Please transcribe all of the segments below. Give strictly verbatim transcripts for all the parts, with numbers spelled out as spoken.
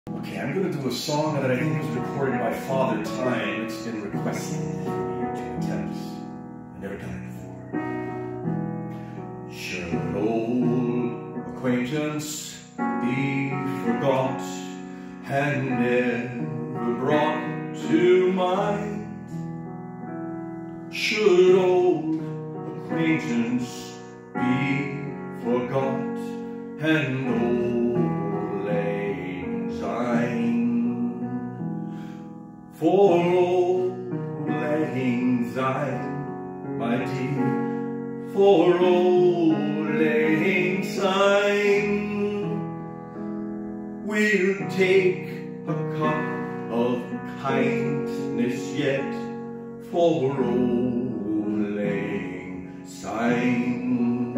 Okay, I'm going to do a song that I think was recorded by Father Time. It's been requested for me to attempt. I've never done it before. Should an old acquaintance be forgot and never brought to mind? Should old acquaintance be forgot and old lang syne? For old lang syne, my dear, for old lang syne, we'll take a cup of kindness yet for old lang syne.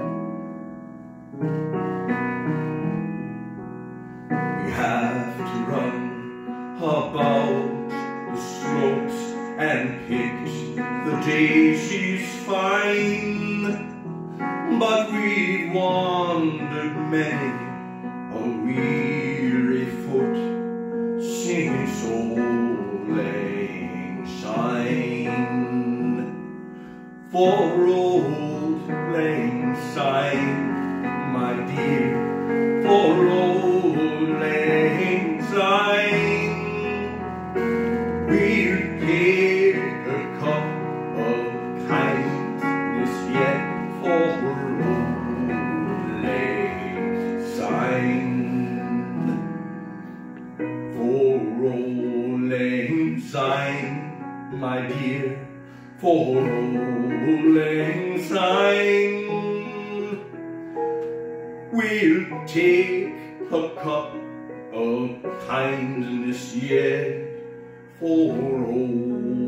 We have to run about the slopes and pick the daisies fine, but we've wandered many a weary foot, singing old lang syne. For old lang syne, my dear, for old lang syne, we'll take a cup of kindness yet for old lang syne. For old lang syne, my dear, for old lang syne, we'll take a cup of kindness yet for old